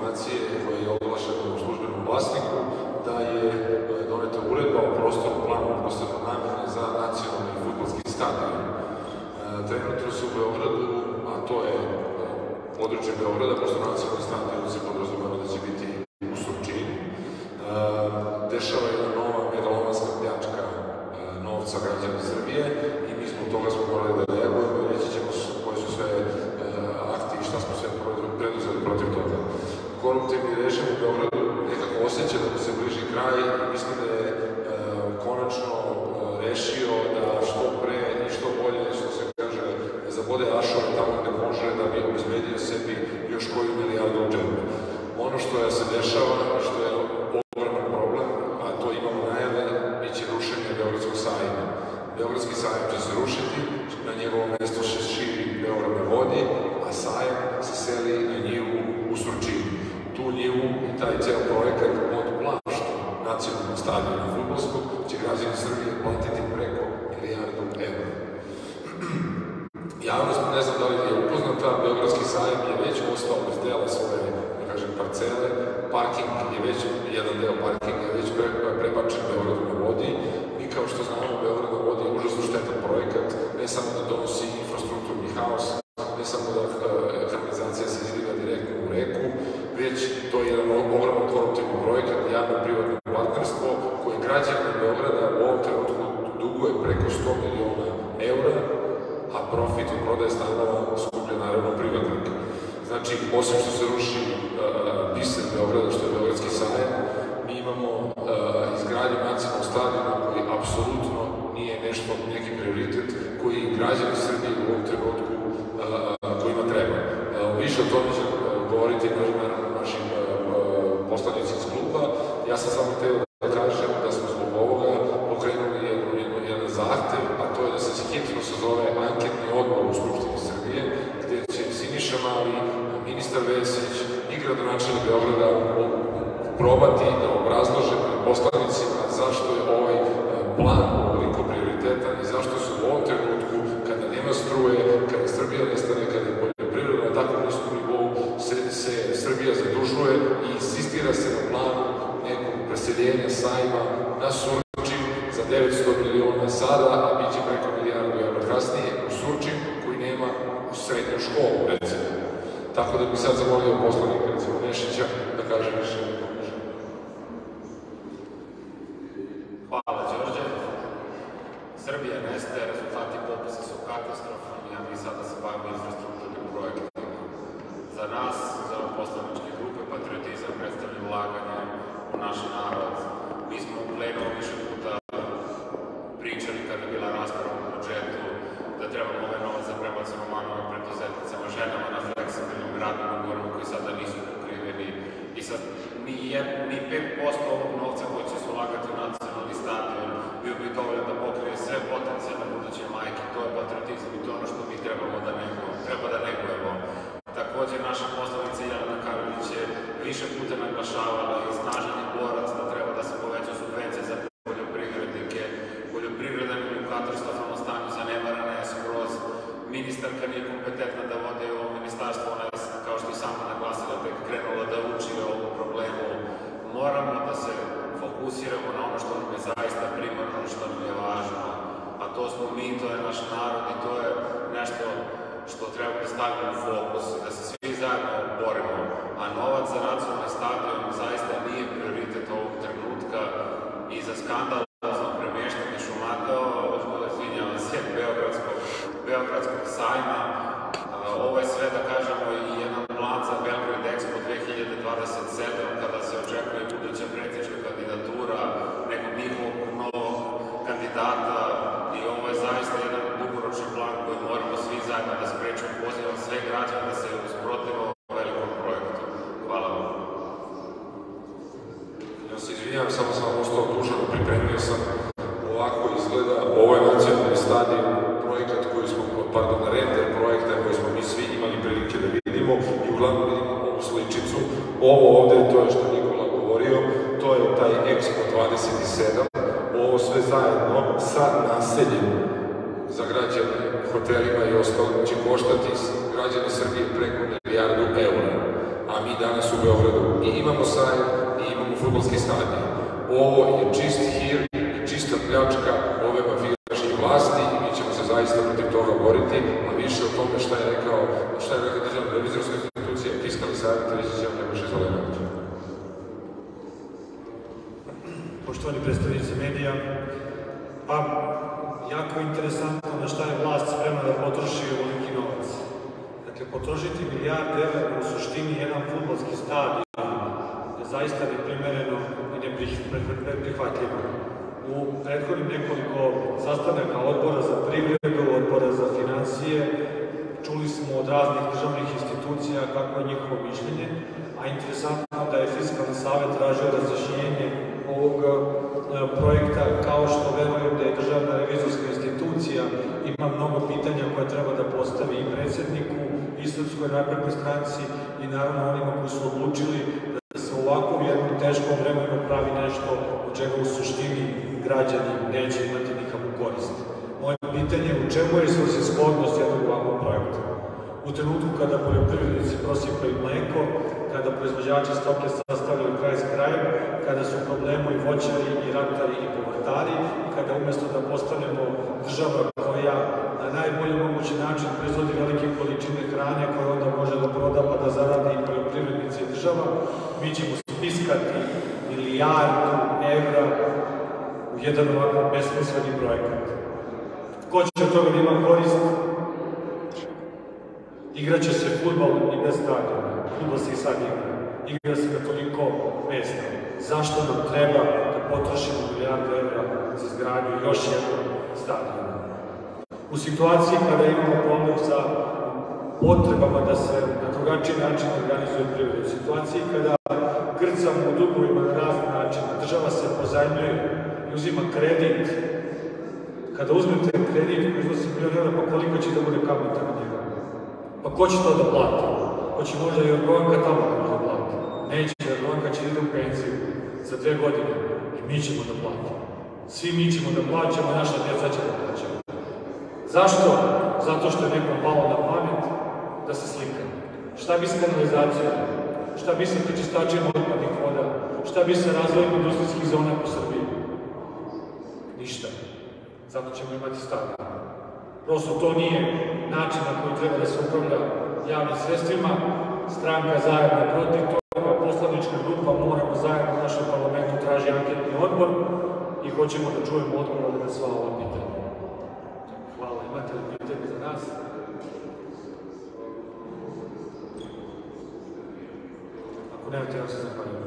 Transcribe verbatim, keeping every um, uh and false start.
informacije koja je oglašena u službenom glasniku, da je doneta uredba o prostornom planu posebne namene za nacionalni fudbalski stadion. Trenutno se u Beogradu, a to je područje Beograda, pošto nacionalni stadion se podrazumeva da će biti u Surčinu, dešava jedna nova megalomanska pljačka novca građana Srbije i mi smo toga smo morali da reagujemo i reći ćemo koji su sve akti i šta smo sve preduzeli protiv toga. Koruptivni režim u Beogradu nekako osjeća da mu se bliži kraj i mislim da je konačno rešio da što pre i što bolje, što se kaže, zabode ašove tamo gde može da bi obezbedio sebi još koju milijardu u džepu. Ono što se dešava, što je ogroman problem, a to imamo najave, biće rušenje Beogradskog sajma. Beogradski sajam će se rušiti, na njegovo mesto se širi Beograd na vodi, a sajam se seli na njivu u Surčinu. Tu njivu i taj ceo projekat od plaštu nacionalnog stadiona fudbalskog će građani Srbije platiti preko milijardu evra. Javnost, ne znam da li je upoznata, Beogradski sajam je već ostao bez dela svoje, da kažem, parcele, parking je već, jedan deo parkinga je već prebačen Beogradu na vodi. Mi kao što znamo, Beograd na vodi je užasno štetan projekat, ne samo da donosi infrastrukturni haos, ne samo da kanalizacija se izliva direktno u reku, već to je jedan ogroman koruptivni projekat, javno-privatno partnerstvo, koje građanima Beograda u ovom trenutku duguje preko sto miliona evra, a profit od prodaje stanova skuplja naravno privatnika. Znači, osim što se ruši biser Beograda, što je Beogradski sajam, mi imamo izgradnju nacionalnog stadiona koji apsolutno nije nešto, neki prioritet koji građani Srbije u ovom trenutku kojima treba. Više o tome će govoriti naravno našim poslanicima iz kluba. Ja sam samo hteo da kažem da smo zbog ovoga pokrenuli jedan zahtev, a to je da se hitno sazove anketni odbor u Skupštini Srbije, gde će Siniša Mali, ministar Vesić i gradonačelnik Beograda probati da obrazlože pred poslanicima zašto je ovaj plan ovoliko prioritetan i zašto su u ovom trenutku, kada nema struje, kada Srbija nestane, kada je poljoprivreda na takvom niskom nivou, se Srbija zadužuje i insistira se na planu nekog preseljenja sajma na Surčin za devetsto miliona sada, a bit će preko milijardu evra kasnije u Surčin koji nema srednju školu, recimo. Tako da bih sad zamolio poslanika, recimo Nešića, da kaže više. Hvala, Đorđe. Srbija nestaje, rezultati popisa su katastrofalni, a mi sada se bavimo infrastrukturnim projektima. Za nas, za poslaničke grupe, patriotizam predstavlja ulaganje u naš narod. Mi smo u plenumu više puta pričali kada je bila rasprava o budžetu, da trebamo ovaj novac za prebacimo manove preduzetnicama, ženama na fleksibilnim radnim ugovorima koji sada nisu pokriveni. I sad, ni pet posto ovog novca koji će se ulagati u nacionalni stadion bio bi dovoljno da pokrije sve potencijalne buduće majke. To je patriotizam i to je ono što mi trebamo da treba da negujemo. Takođe, naša poslanica Jelena Karović je više puta naglašavala i snažan je borac da treba da se poveća subvencije za poljoprivrednike. Poljoprivreda je u katastrofalnom stanju, zanemarana je skroz. Ministarka nije kompetentna da vode ovo ministarstvo, ona je, kao što i sama naglasila, tek krenula da uči o ovom problemu. Moramo da se fokusiramo na ono što nam je zaista primarno, ono što nam je važno. A to smo mi, to je naš narod i to je nešto što treba da stavimo u fokus, da se svi zajedno borimo. A novac za nacionalni stadion zaista nije prioritet ovog trenutka i za skandalozno premeštanje Šumadeo, izvinjavam se, Beogradskog sajma. Ovo je sve, da kažemo, i jedan plan za Belgrade Expo dve hiljade dvadeset sedam, kada se očekuje buduća predsjednička kandidatura nekog njihovog novog kandidata i ovo je zaista jedan dugoročni plan koji moramo svi zajedno da sprečimo. Pozivam sve građane da se usprotive ovom velikom projektu. Hvala vam. Ja se izvinjam, samo sam ostao dužan, pripremio sam, ovako izgleda, ovo je nacionalni stadion, projekat koji smo, pardon, render projekta koji smo mi svi imali prilike da vidimo i uglavnom vidimo ovu sličicu. Ovo ovde, to je što Nikola govorio, to je taj Expo dvadeset sedam, ovo sve zajedno sa naseljem za građane, hotelima i ostalo će koštati građane Srbije preko milijardu eura. A mi danas u Beogradu. I imamo sajam i imamo fudbalski stadion. Ovo je čist hir i čista pljačka ove mafijaške vlasti i mi ćemo se zaista protiv toga boriti, a više o tome šta je rekao, šta je rekao državna revizorska institucija, fiskalni savjet, reći ćemo Nebojša Zelenović. Poštovani predstavnici medija, pa jako interesantno na šta je vlast spremna da potroši ovoliki novac. Dakle, potrošiti milijarde evra u suštini jedan fudbalski stadion je zaista neprimereno i neprihvatljivo. U prethodnim nekoliko sastanaka odbora za privredu, odbora za finansije, čuli smo od raznih državnih institucija kako je njihovo mišljenje, a interesantno da je Fiskalni savet tražio razjašnjenje ovog projekta, kao što verujem da je državna revizorska institucija ima mnogo pitanja koje treba da postavi i predsjedniku, i Srpskoj naprednoj stranci i naravno onima koji su odlučili da se u ovakvom jednom teškom vremenu pravi nešto od čega u suštini građani neće imati nikakvu korist. Moje pitanje je u čemu je svrsishodnost jednog ovakvog projekta? U trenutku kada poljoprivrednici prosipaju mleko, kada proizvođači stoke sastavljaju kraj s krajem, kada su problemu i voćari, i ratari, i povrtari, i kada umjesto da postanemo država koja na najbolji mogući način proizvodi velike količine hrane koje onda može da proda pa da zaradi i poljoprivrednici i država, mi ćemo spiskati milijardu evra u jedan ovakav besmisleni projekat. Ko će od toga da ima korist? Igraće se fudbal i bez stadiona. Fudbal se i sad igra. Igra se na toliko mesta. Zašto nam treba da potrošimo milijardu evra za izgradnju još jednog stadiona? U situaciji kada imamo problem sa potrebama da se na drugačiji način organizuje privreda, u situaciji kada grcamo u dugovima na razne načine, država se pozajmljuje i uzima kredit. Kada uzmete kredit koji iznosi milion evra, pa koliko će da bude kamata na njega? Pa ko će to da plati? Hoće možda i Jorgovanka tamo da plati? Neće, Jorgovanka će ide u penziju za dve godine i mi ćemo da platimo. Svi mi ćemo da plaćamo, naša djeca će da plaćamo. Zašto? Zato što je nekom palo na pamet da se slika. Šta bi s kanalizacijom? Šta bi sa prečistačima otpadnih voda? Šta bi sa razvojem industrijskih zona po Srbiji? Ništa. Zato ćemo imati stadion. Prosto to nije način na koji treba da se upravlja javnim sredstvima. Stranka zajedno protiv toga, poslanička grupa moramo zajedno u našem parlamentu traži anketni odbor i hoćemo da čujemo odgovor na sva ova pitanja. Hvala. Imate li pitanje za nas? Ako nemate, ja se zahvaljujem.